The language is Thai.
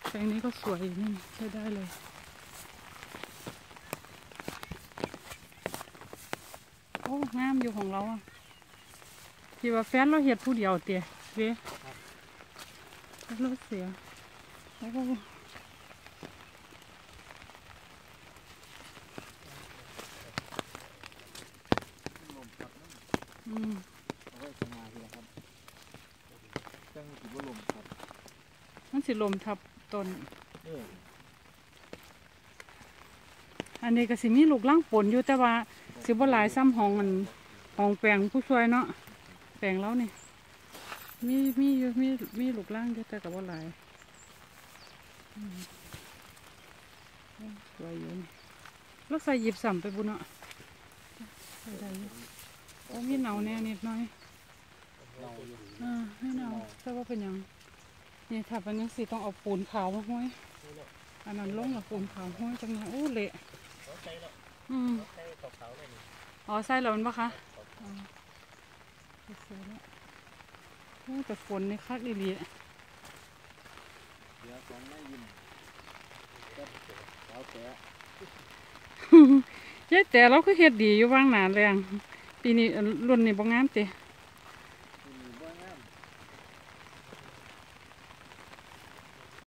แปลงนี้ก็สวยนี่ใช้ได้เลยโอ้งามอยู่ของเราอ่ะที่ว่าแฟนเราเห็ดผู้เดียวเตี๋ยเว้ยรถเสียแล้วก็มันสิลมทับต้นอันนี้ก็สิมีลูกล่างปนอยู่แต่ว่าสิบ่หลายซ้ำห้องมันห้องแปลงผู้ช่วยเนาะแปลงแล้วนี่มีอยู่มีลูกล่างอยู่แต่กับบ่หลายสวยอยู่ลูกใส่หยิบสัมไปบุญเนาะได้อยู่โอ้มีเนาแน่นิดหน่อยไม่เนาแต่ว่าเป็นยังนี่ถ้าเป็นยังสิต้องเอาปูนขาวมาห้อยอันนั้นลงกับปูนขาวห้อยจังเลยโอ้เละอ๋อใส่แล้วมันปะคะใส่แล้วโอ้แต่ฝนนี่คักดีๆยายแต่เราก็เฮ็ดดีอยู่ว่างหนาแรงปีนี้รุ่นนี้บ่งามเตะ